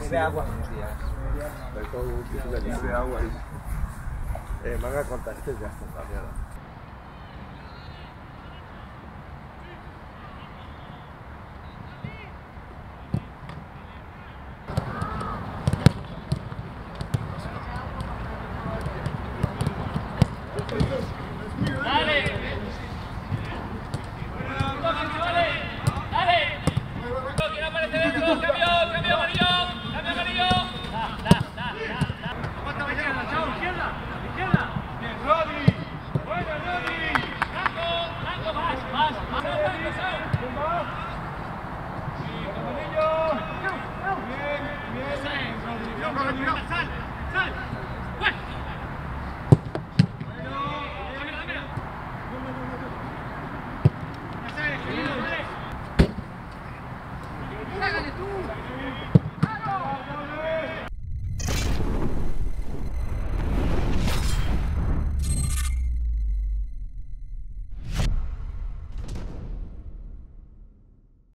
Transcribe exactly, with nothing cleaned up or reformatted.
Bebe agua. Per todo un piso de agua y... Eh, manga contaste ya está, mierda.